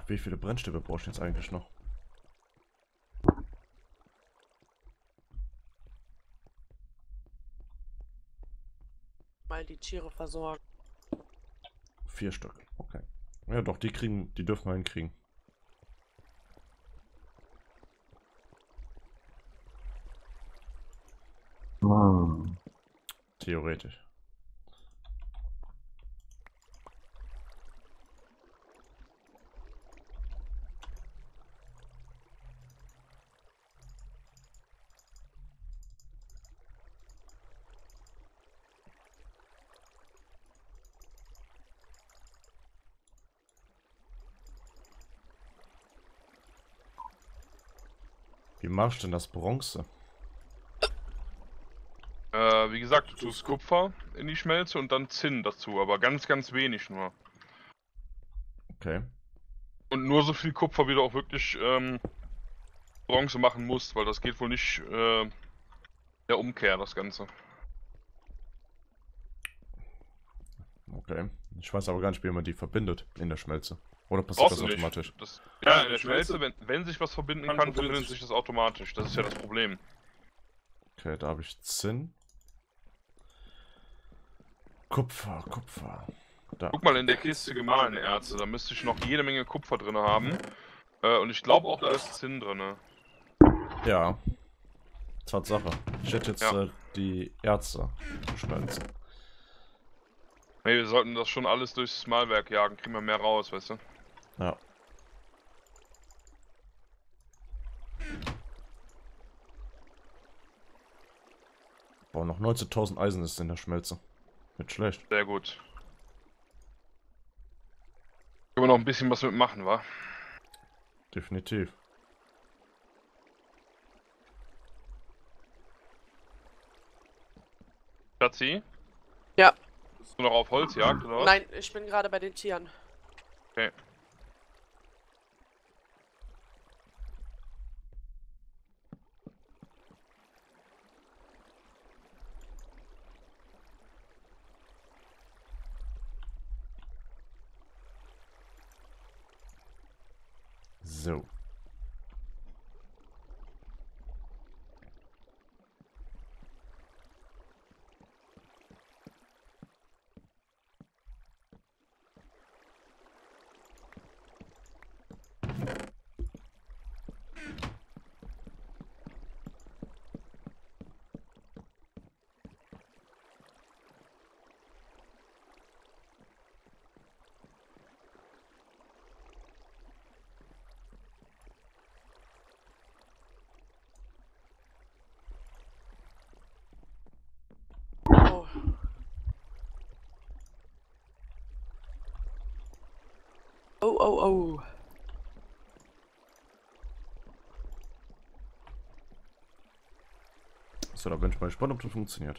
wie viele Brennstäbe brauche ich jetzt eigentlich noch? Mal die Tiere versorgen. 4 Stück, okay. Ja doch, die dürfen wir hinkriegen. Theoretisch. Wie machst du denn das Bronze? Wie gesagt, du tust Kupfer in die Schmelze und dann Zinn dazu, aber ganz, ganz wenig nur. Okay. Und nur so viel Kupfer, wie du auch wirklich Bronze machen musst, weil das geht wohl nicht der Umkehr, das Ganze. Okay. Ich weiß aber gar nicht, wie man die verbindet in der Schmelze. Oder passiert Brauchst das du nicht. automatisch? Ja, in der Schmelze, wenn sich was verbinden kann, verbindet sich das automatisch. Das ist ja das Problem. Okay, da habe ich Zinn. Kupfer. Da. Guck mal in der Kiste gemahlene Erze, da müsste ich noch jede Menge Kupfer drin haben. Und ich glaube auch, da ist Zinn drin. Ja. Tatsache. Ich hätte jetzt Ja. die Erze geschmelzen. Hey, wir sollten das schon alles durchs Mahlwerk jagen, kriegen wir mehr raus, weißt du? Ja. Boah, noch 19.000 Eisen ist in der Schmelze. Nicht schlecht. Sehr gut. Können wir noch ein bisschen was mitmachen, wa? Definitiv. Schatzi? Ja. Bist du noch auf Holzjagd, oder was? Nein, ich bin gerade bei den Tieren. Okay. So. Oh. Oh. So, da bin ich mal gespannt, ob das funktioniert.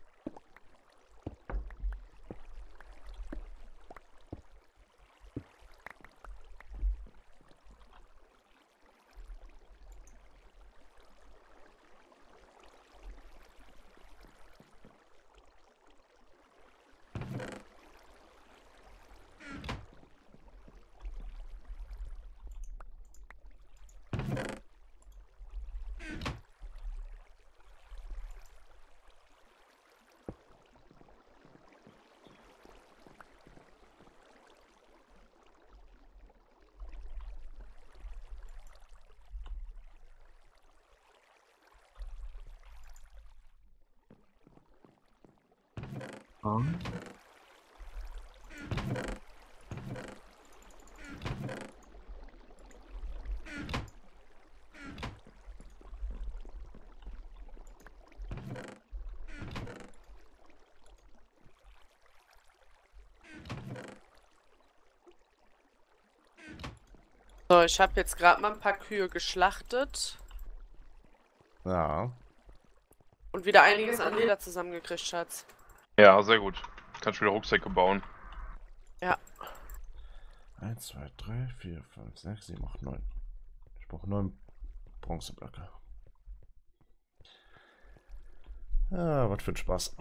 So, ich habe jetzt gerade mal ein paar Kühe geschlachtet Ja. und wieder einiges an Leder zusammengekriegt, Schatz. Ja, sehr gut. Kannst wieder Rucksäcke bauen. Ja. 1, 2, 3, 4, 5, 6, 7, 8, 9. Ich brauche 9 Bronzeblöcke. Ah, was für ein Spaß.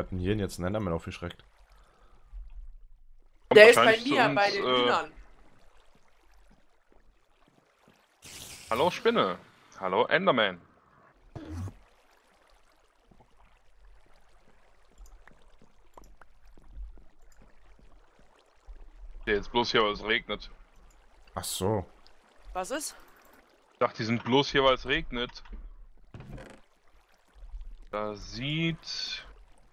Wer hat denn hier jetzt einen Enderman aufgeschreckt? Kommt Der ist bei wahrscheinlich zu mir, uns, bei den Hühnern. Hallo Spinne. Hallo Enderman. Der jetzt bloß hier, weil es regnet. Ach so. Was ist? Ich dachte, die sind bloß hier, weil es regnet. Da sieht...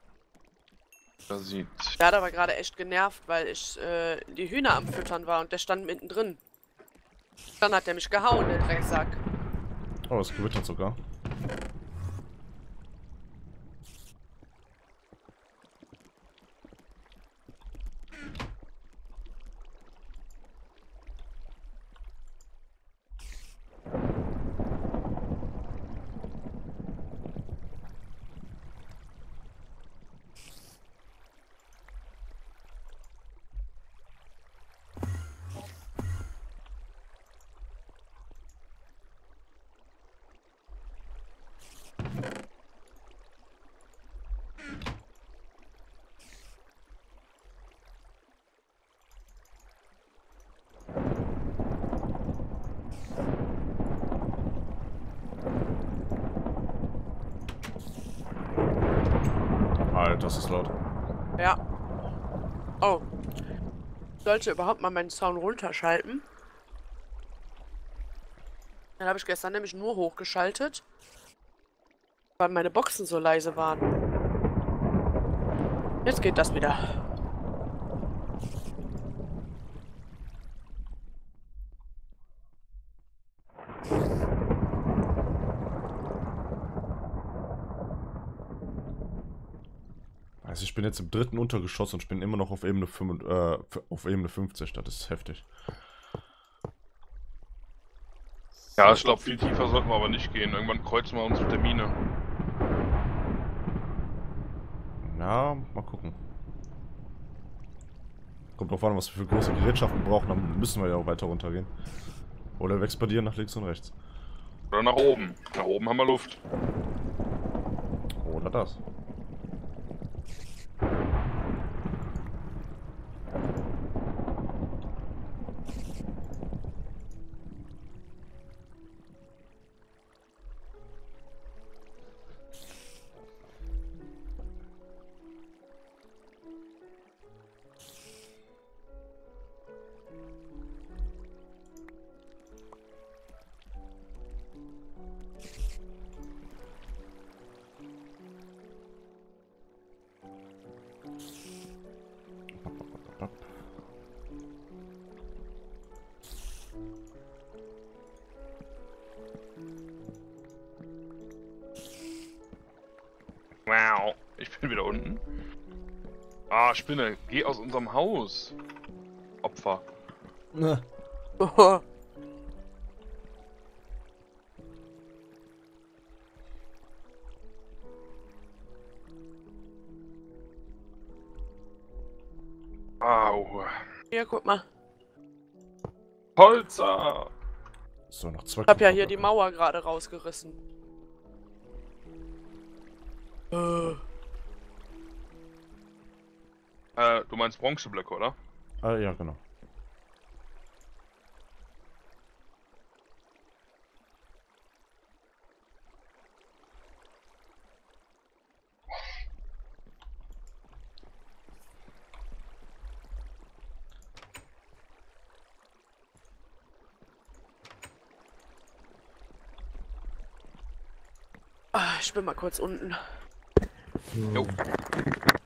Der hat aber gerade echt genervt, weil ich die Hühner am Füttern war und der stand mittendrin. Dann hat der mich gehauen, der Drecksack. Oh, es gewittert sogar. Alter, das ist laut. Ja. Oh. Ich sollte überhaupt mal meinen Sound runterschalten. Dann habe ich gestern nämlich nur hochgeschaltet, weil meine Boxen so leise waren. Jetzt geht das wieder. Also ich bin jetzt im 3. Untergeschoss und ich bin immer noch auf Ebene 5, auf Ebene 50. Das ist heftig. Ja, ich glaube, viel tiefer sollten wir aber nicht gehen. Irgendwann kreuzen wir uns mit der Mine. Ja, mal gucken. Kommt drauf an, was wir für große Gerätschaften brauchen, dann müssen wir ja auch weiter runtergehen. Oder wir expandieren nach links und rechts. Oder nach oben. Nach oben haben wir Luft. Oder das. Wow. Ich bin wieder unten. Ah, Spinne, geh aus unserem Haus. Opfer. Ne. Au. Hier, guck mal. Holzer. So, noch 2. Ich hab ja hier die Mauer gerade rausgerissen. Du meinst Bronzeblöcke, oder? Ah, ja, genau. Ah, ich bin mal kurz unten. Jo.